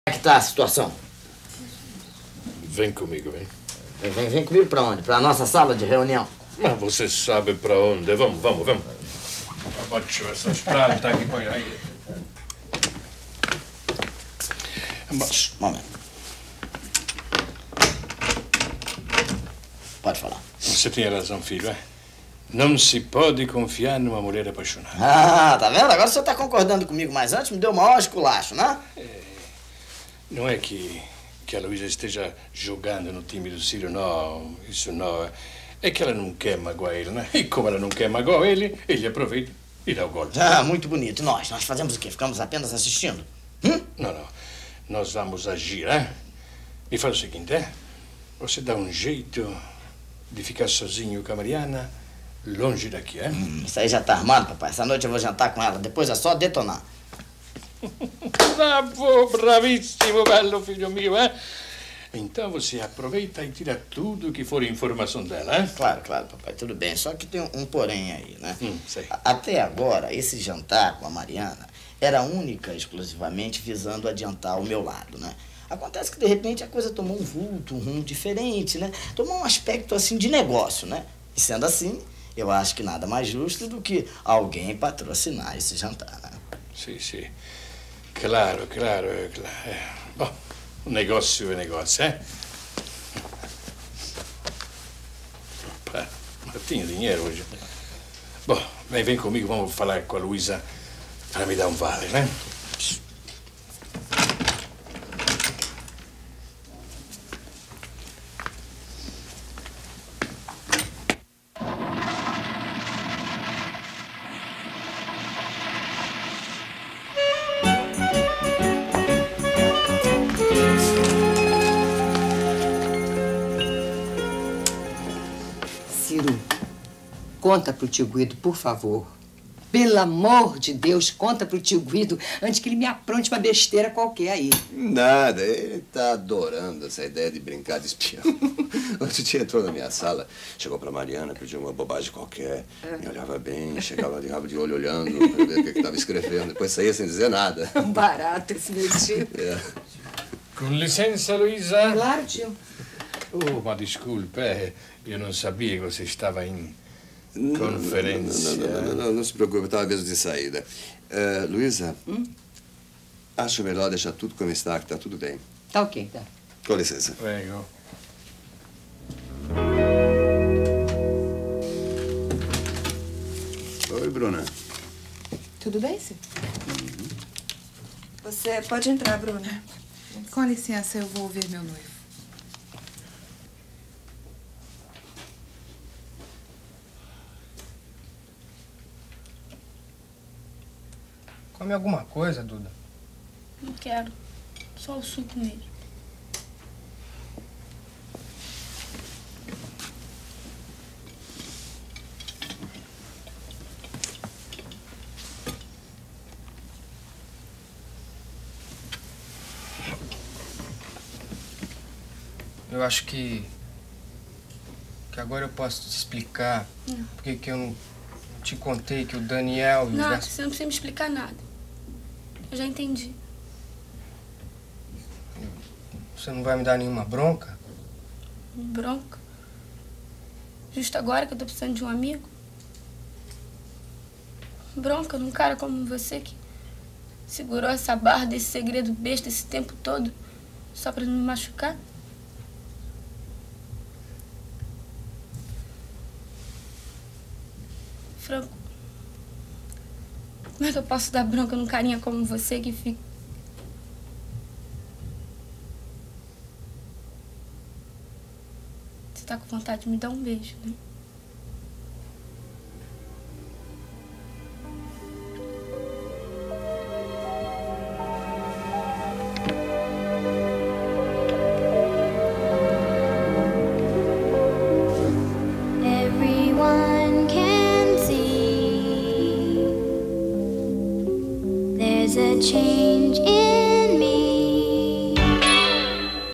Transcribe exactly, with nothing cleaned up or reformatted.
Como é que tá a situação? Vem comigo, vem. Vem, vem, vem comigo pra onde? Pra nossa sala de reunião. Mas você sabe pra onde. Vamos, vamos, vamos. Abaixa essas plantas aqui, põe aí. Mas... Momento. Pode falar. Você tem razão, filho, é? Não se pode confiar numa mulher apaixonada. Ah, tá vendo? Agora você tá concordando comigo, mas antes me deu o maior esculacho, né? É, não é que, que a Luísa esteja jogando no time do Ciro, não. Isso não. É que ela não quer magoar ele, né? E como ela não quer magoar ele, ele aproveita e dá o golpe. Ah, muito bonito. E nós? Nós fazemos o quê? Ficamos apenas assistindo? Hum? Não, não. Nós vamos agir, né? E faz o seguinte, é? Você dá um jeito de ficar sozinho com a Mariana, longe daqui, é? Hum, isso aí já tá armado, papai. Essa noite eu vou jantar com ela. Depois é só detonar. Bravo, bravissimo, bello filho meu, é? Então você aproveita e tira tudo que for informação dela, é? Claro, claro, papai. Tudo bem. Só que tem um, um porém aí, né? Hum, sei. A- Até agora, esse jantar com a Mariana era única, exclusivamente, visando adiantar o meu lado, né? Acontece que, de repente, a coisa tomou um vulto, um rumo diferente, né? Tomou um aspecto, assim, de negócio, né? E sendo assim, eu acho que nada mais justo do que alguém patrocinar esse jantar, né? Sim, sim. Claro, claro, claro. É. Bom, o negócio é negócio, é? Opa, eu tinha dinheiro hoje. Bom, vem, vem comigo, vamos falar com a Luísa para me dar um vale, né? Ciro, conta pro tio Guido, por favor. Pelo amor de Deus, conta pro tio Guido antes que ele me apronte uma besteira qualquer aí. Nada, ele tá adorando essa ideia de brincar de espião. Outro dia entrou na minha sala, chegou pra Mariana, pediu uma bobagem qualquer, me olhava bem, chegava de rabo de olho olhando pra ver o que que tava escrevendo, depois saía sem dizer nada. Um barato esse meu tio. É. Com licença, Luísa. Claro, tio. Oh, ma desculpe, eh, eu não sabia que você estava em Não, conferência. Não, não, não, não, não se preocupe, eu estava mesmo de saída. Uh, Luísa, Hum? acho melhor deixar tudo como está, que está tudo bem. Tá ok, tá. Com licença. Prego. Oi, Bruna. Tudo bem, Ciro? Você pode entrar, Bruna. Com licença, eu vou ver meu noivo. Come alguma coisa, Duda. Não quero. Só o suco mesmo. Eu acho que... que agora eu posso te explicar Não. porque que eu não te contei que o Daniel e o Nada, Gas... você não precisa me explicar nada. Eu já entendi. Você não vai me dar nenhuma bronca? Bronca. Justo agora que eu tô precisando de um amigo. Bronca num cara como você que segurou essa barra desse segredo besta esse tempo todo só pra não me machucar. Franco, como é que eu posso dar bronca num carinha como você que fica... Você tá com vontade de me dar um beijo, né?